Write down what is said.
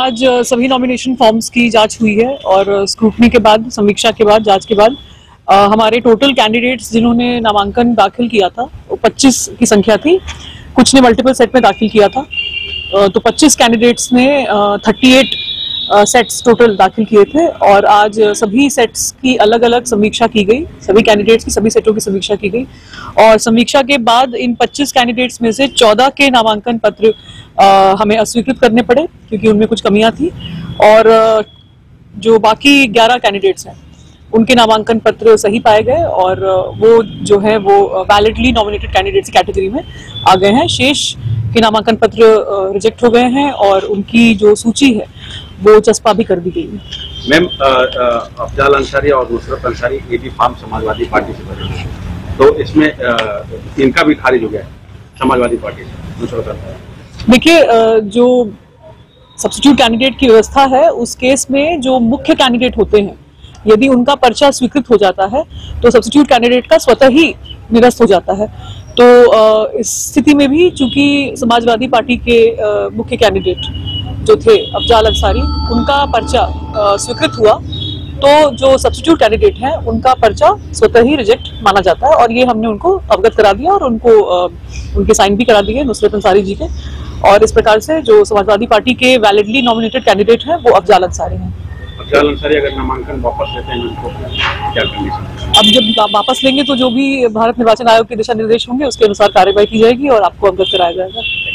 आज सभी nomination forms की जांच हुई है और स्क्रूटनी के बाद, समीक्षा के बाद, जांच के बाद हमारे टोटल कैंडिडेट्स जिन्होंने नामांकन दाखिल किया था वो 25 की संख्या थी। कुछ ने मल्टीपल सेट में दाखिल किया था, तो 25 कैंडिडेट्स ने 38 सेट्स टोटल दाखिल किए थे और आज सभी सेट्स की अलग अलग समीक्षा की गई, सभी कैंडिडेट्स की सभी सेटों की समीक्षा की गई और समीक्षा के बाद इन 25 कैंडिडेट्स में से 14 के नामांकन पत्र हमें अस्वीकृत करने पड़े क्योंकि उनमें कुछ कमियां थी और जो बाकी 11 कैंडिडेट्स हैं उनके नामांकन पत्र सही पाए गए और वो जो है वो वैलिडली नॉमिनेटेड कैंडिडेट्स कैटेगरी में आ गए हैं। शेष के नामांकन पत्र रिजेक्ट हो गए हैं और उनकी जो सूची है वो चस्पा भी कर दी गई है। मैम, अफजाल अंसारी और नुसरत अंसारी ये भी फॉर्म समाजवादी पार्टी से भरे हैं, तो इसमें इनका भी खारिज हो गया है समाजवादी पार्टी से नुसरत अंसारी। देखिए, जो सब्स्टिट्यूट कैंडिडेट की व्यवस्था है उस केस में जो मुख्य कैंडिडेट होते हैं यदि उनका पर्चा स्वीकृत हो जाता है तो सब्स्टिट्यूट कैंडिडेट का स्वतः ही निरस्त हो जाता है। तो इस स्थिति में भी चूंकि समाजवादी पार्टी के मुख्य कैंडिडेट जो थे अफजाल अंसारी, उनका पर्चा स्वीकृत हुआ तो जो सब्स्टिट्यूट कैंडिडेट हैं उनका पर्चा स्वतः ही रिजेक्ट माना जाता है और ये हमने उनको अवगत करा दिया और उनको उनके साइन भी करा दिए नुसरत अंसारी जी के। और इस प्रकार से जो समाजवादी पार्टी के वैलिडली नॉमिनेटेड कैंडिडेट हैं वो अफजाल अंसारी हैं। अफजाल अंसारी अगर नामांकन वापस लेते हैं उनको क्या कंडीशन? अब जब वापस लेंगे तो जो भी भारत निर्वाचन आयोग के दिशा निर्देश होंगे उसके अनुसार कार्रवाई की जाएगी और आपको अवगत कराया जाएगा।